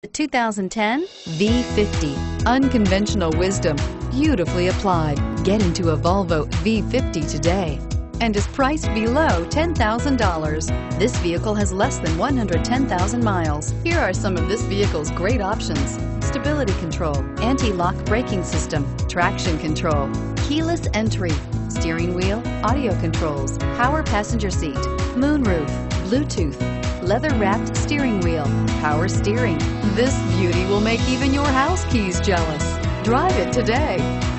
The 2010 V50. Unconventional wisdom, beautifully applied. Get into a Volvo V50 today and is priced below $10,000. This vehicle has less than 110,000 miles. Here are some of this vehicle's great options: stability control, anti-lock braking system, traction control, keyless entry, steering wheel audio controls, power passenger seat, moonroof, Bluetooth, leather-wrapped steering wheel, power steering. This beauty will make even your house keys jealous. Drive it today.